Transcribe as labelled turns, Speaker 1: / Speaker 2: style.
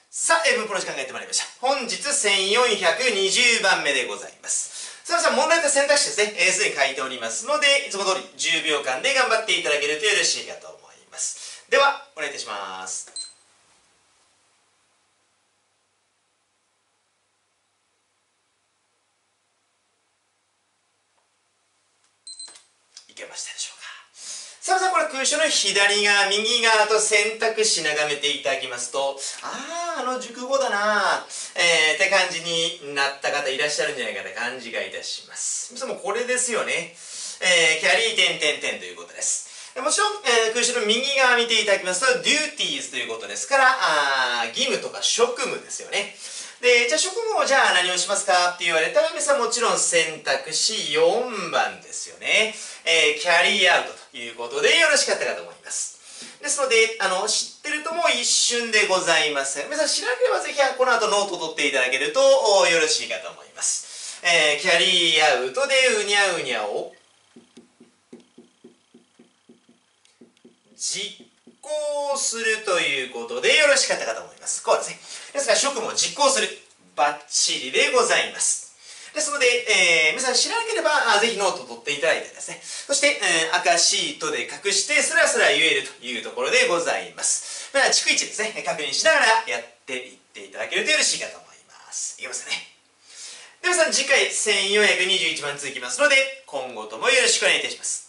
Speaker 1: さあ、文法の時間がやってまいりました。本日1420番目でございます。さあ、皆さん問題と選択肢ですね、すでに書いておりますので、いつも通り10秒間で頑張っていただけるとよろしいかと思います。では、お願いいたします。いけましたでしょうか。さあ、これ空所の左側、右側と選択肢眺めていただきますと、熟語だなって感じになった方いらっしゃるんじゃないかと感じがいたします。もこれですよね。キャリー点々点ということです。もちろん、空所の右側見ていただきますと、duties ということですから、義務とか職務ですよね。で、じゃあ職務をじゃあ何をしますかって言われたら、皆さんもちろん選択肢4番ですよね。キャリーアウトということでよろしかったかと思います。ですので、知ってるとも一瞬でございます。皆さん知らなければぜひこの後ノートを取っていただけるとよろしいかと思います。キャリーアウトでうにゃうにゃを実行するということでよろしかったかと思います。こうですね。ですから職務を実行する。バッチリでございます。ですので、皆さん知らなければぜひノートを取っていただいてですね。そして、赤シートで隠してスラスラ言えるというところでございます。逐一ですね、確認しながらやっていっていただけるとよろしいかと思います。いけますかね。では皆さん次回1421番続きますので、今後ともよろしくお願いいたします。